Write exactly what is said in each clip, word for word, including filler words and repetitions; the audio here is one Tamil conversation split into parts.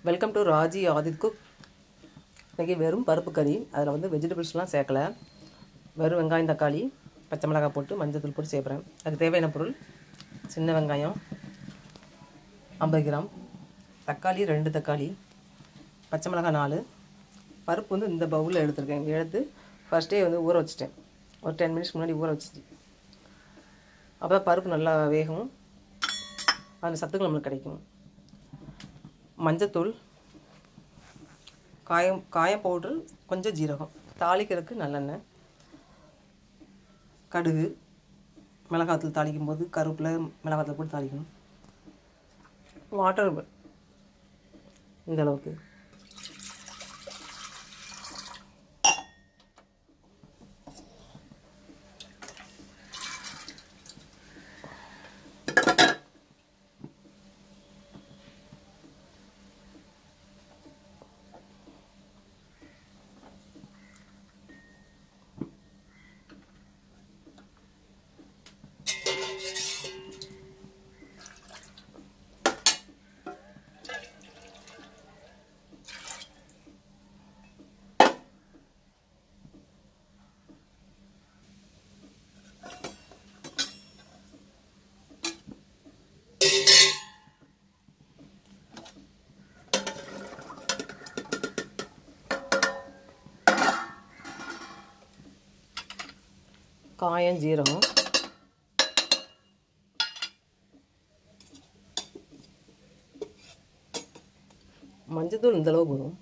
Welcome to Raji Aadhith cook. இன்றைக்கி வெறும் பருப்பு கறி. அதில் வந்து வெஜிடபிள்ஸ்லாம் சேர்க்கலை. வெறும் வெங்காயம், தக்காளி, பச்சை மிளகாய் போட்டு மஞ்சள் தூள் போட்டு சேர்க்குறேன். அதுக்கு தேவையான பொருள்: சின்ன வெங்காயம் ஐம்பது கிராம், தக்காளி ரெண்டு தக்காளி, பச்சை மிளகாய் நாலு. பருப்பு வந்து இந்த பவுலில் எடுத்துருக்கேன். எடுத்து ஃபஸ்ட்டே வந்து ஊற வச்சுட்டேன். ஒரு டென் மினிட்ஸ் முன்னாடி ஊற வச்சுட்டு, அப்போ தான் பருப்பு நல்லா வேகும், அந்த சத்துக்கள் நம்மளுக்கு கிடைக்கும். மஞ்சத்தூள், காயம் காயம் பவுட்ரு, கொஞ்சம் ஜீரகம், தாளிக்கிறதுக்கு நல்லெண்ணெய், கடுகு, மிளகாத்தூள் தாளிக்கும் போது கருவேப்பிலை மிளகாத்தூள் போட்டு தாளிக்கணும். வாட்டர் இந்த அளவுக்கு. காயம், ஜீரகம், மஞ்சத்தூள் இந்த அளவு போதும்.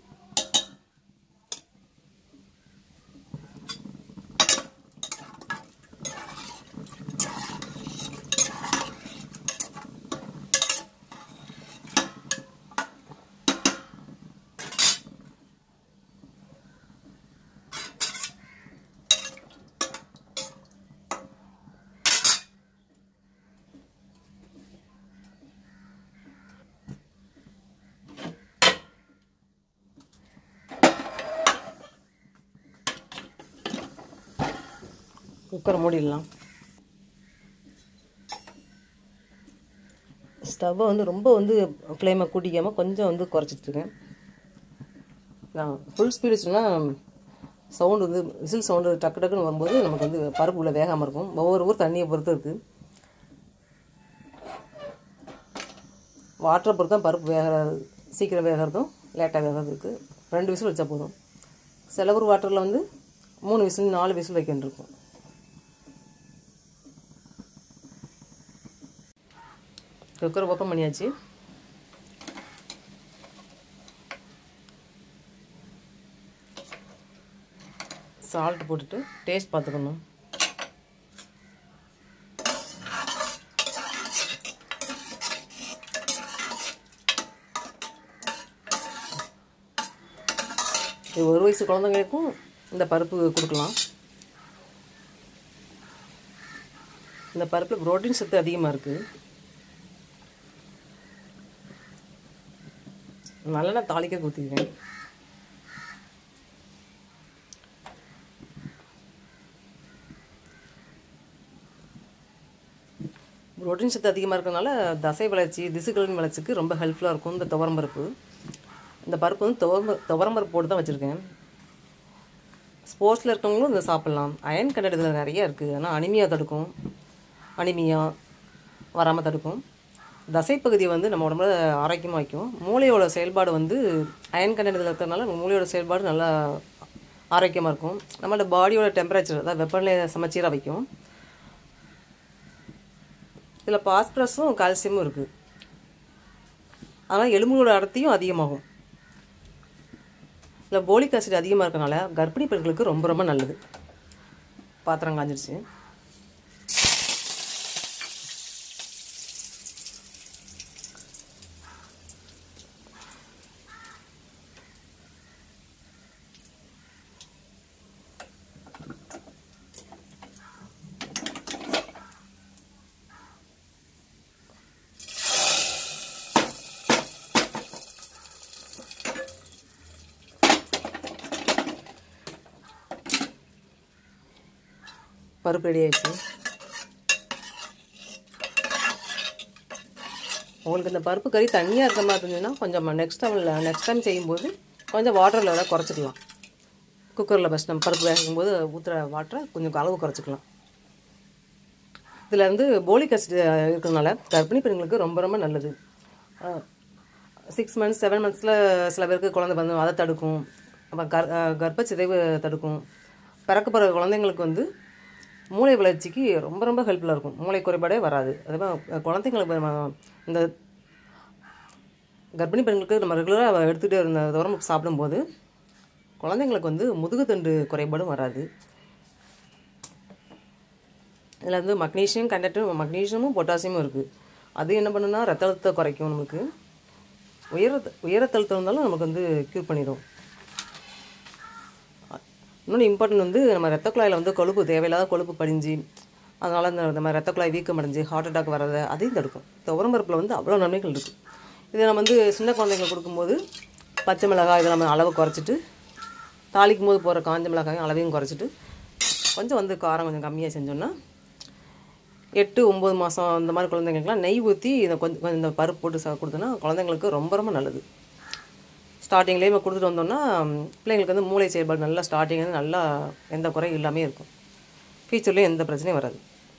குக்கரை மூடிடலாம். ஸ்டவ்வை வந்து ரொம்ப வந்து ஃப்ளேமை கூட்டிக்காமல் கொஞ்சம் வந்து குறைச்சிட்ருக்கேன். நான் ஃபுல் ஸ்பீடு வச்சுன்னா சவுண்டு வந்து விசில் சவுண்டு டக்கு டக்குன்னு வரும்போது நமக்கு வந்து பருப்பு உள்ள வேகாமல் இருக்கும். ஒவ்வொரு ஊர் தண்ணியை பொறுத்து இருக்குது. வாட்டரை பொறுத்து தான் பருப்பு வேக சீக்கிரம் வேகிறதும் லேட்டாக வேகிறது இருக்குது. ரெண்டு விசில் வச்சா போதும். சில ஊர் வாட்டரில் வந்து மூணு விசில் நாலு விசில் வைக்கணும் இருக்கும். குக்கர் ஓப்பன் பண்ணியாச்சு. சால்ட் போட்டுட்டு டேஸ்ட் பார்த்துக்கணும். இது ஒரு வயசு குழந்தைங்களுக்கும் இந்த பருப்பு கொடுக்கலாம். இந்த பருப்பில் புரோட்டீன் சத்து அதிகமாக இருக்குது. நல்லெண்ணெய் தாளிக்க ஊற்றிக்கிறேன். புரோட்டீன் சத்து அதிகமாக இருக்கிறதுனால தசை வளர்ச்சி, திசுக்களின் வளர்ச்சிக்கு ரொம்ப ஹெல்ப்ஃபுல்லாக இருக்கும் இந்த துவரம் பருப்பு. இந்த பருப்பு வந்து துவரம் துவரம் பருப்பு போட்டு தான் வச்சுருக்கேன். ஸ்போர்ட்ஸில் இருக்கவங்களும் இதை சாப்பிட்லாம். அயன் கண்டென்ட் இதில் நிறைய இருக்குது. ஆனால் அனிமியா தடுக்கும், அனிமியா வராமல் தடுக்கும். தசைப்பகுதியை வந்து நம்ம உடம்புல ஆரோக்கியமாக வைக்கும். மூளையோட செயல்பாடு வந்து அயன் கண்டென்ட் இதில் இருக்கிறதுனால மூளையோட செயல்பாடு நல்லா ஆரோக்கியமாக இருக்கும். நம்மளோட பாடியோட டெம்பரேச்சர், அதாவது வெப்பநிலையை சமச்சீராக வைக்கும். இதில் பாஸ்பரஸும் கால்சியமும் இருக்குது. அதனால் எலும்புகளோட அடர்த்தியும் அதிகமாகும். இதில் போலிக் ஆசிட் அதிகமாக இருக்கனால கர்ப்பிணி பெண்களுக்கு ரொம்ப ரொம்ப நல்லது. பாத்திரம் காஞ்சிருச்சு. பருப்பு ரெடி ஆயிடுச்சு. உங்களுக்கு இந்த பருப்பு கறி தண்ணியாக இருக்கிற மாதிரி இருந்ததுன்னா கொஞ்சம் நெக்ஸ்ட் டைமில் நெக்ஸ்ட் டைம் செய்யும்போது கொஞ்சம் வாட்டர் லெவலாக குறைச்சிக்கலாம். குக்கரில் ஃபஸ்ட் நம்ம பருப்பு வேகும்போது ஊற்றுற வாட்டரை கொஞ்சம் அளவு குறைச்சிக்கலாம். இதில் வந்து போலிக் ஆசிட் இருக்கிறதுனால கர்ப்பிணி பெண்களுக்கு ரொம்ப ரொம்ப நல்லது. சிக்ஸ் மந்த்ஸ் செவன் மந்த்ஸில் சில பேருக்கு குழந்தை வந்து அதை தடுக்கும். அப்புறம் கர் கர்ப்பச்சிதைவு தடுக்கும். பிறக்க போகிற குழந்தைங்களுக்கு வந்து மூளை வளர்ச்சிக்கு ரொம்ப ரொம்ப ஹெல்ப்ஃபுல்லாக இருக்கும். மூளை குறைபாடே வராது. அதுமாதிரி குழந்தைங்களுக்கு இந்த கர்ப்பிணி பெண்களுக்கு நம்ம ரெகுலராக எடுத்துகிட்டே இருந்த தூரம் சாப்பிடும்போது குழந்தைங்களுக்கு வந்து முதுகுத்தண்டு குறைபாடும் வராது. இதில் வந்து மக்னீஷியம் கண்டென்ட்டும் மக்னீஷியமும் பொட்டாசியமும் இருக்குது. அது என்ன பண்ணுன்னா ரத்த அழுத்தத்தை குறைக்கும். நமக்கு உயர உயரத்தழுத்தம் இருந்தாலும் நமக்கு வந்து க்யூர் பண்ணிடும். இன்னொன்று இம்பார்ட்டன்ட் வந்து நம்ம ரத்த குழாயில் வந்து கொழுப்பு தேவையில்லாத கொழுப்பு படிஞ்சு அதனால் இந்த நம்ம ரத்த குழாய் வீக்கம் அடைஞ்சு ஹார்ட் அட்டாக் வரதை அதையும் தடுக்கும். துவரம் பருப்பில் வந்து அவ்வளோ நன்மைகள் இருக்குது. இதை நம்ம வந்து சின்ன குழந்தைங்களுக்கு கொடுக்கும்போது பச்சை மிளகாய் இதை நம்ம அளவு குறைச்சிட்டு தாளிக்கும் போது போகிற காஞ்ச மிளகாயும் அளவையும் குறைச்சிட்டு கொஞ்சம் வந்து காரம் கொஞ்சம் கம்மியாக செஞ்சோன்னா எட்டு ஒம்பது மாதம் இந்த மாதிரி குழந்தைங்களுக்குலாம் நெய் ஊற்றி இதை கொஞ்சம் கொஞ்சம் இந்த பருப்பு போட்டு சா கொடுத்தோன்னா குழந்தைங்களுக்கு ரொம்ப ரொம்ப நல்லது. ஸ்டார்டிங்லேயே நம்ம கொடுத்துட்டு வந்தோம்னா பிள்ளைங்களுக்கு வந்து மூளை செயல்பாடு நல்லா ஸ்டார்டிங் வந்து நல்லா எந்த குறையும் இல்லாமே இருக்கும். ஃபியூச்சர்லேயும் எந்த பிரச்சனையும் வராது.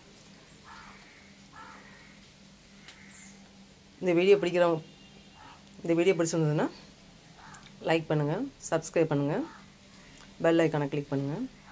இந்த வீடியோ பிடிக்கிறவங்க இந்த வீடியோ பிடிச்சிருந்ததுன்னா லைக் பண்ணுங்கள், சப்ஸ்கிரைப் பண்ணுங்கள், பெல் ஐக்கானை கிளிக் பண்ணுங்கள்.